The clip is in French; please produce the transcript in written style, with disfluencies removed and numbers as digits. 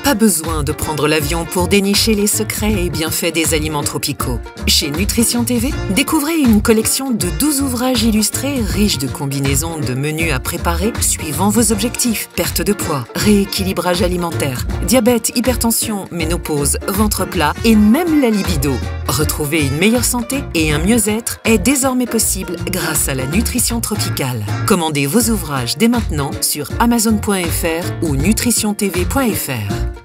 Pas besoin de prendre l'avion pour dénicher les secrets et bienfaits des aliments tropicaux. Chez Nutrition TV, découvrez une collection de 12 ouvrages illustrés riches de combinaisons de menus à préparer suivant vos objectifs. Perte de poids, rééquilibrage alimentaire, diabète, hypertension, ménopause, ventre plat et même la libido. Retrouver une meilleure santé et un mieux-être est désormais possible grâce à la nutrition tropicale. Commandez vos ouvrages dès maintenant sur Amazon.fr ou nutritiontv.fr.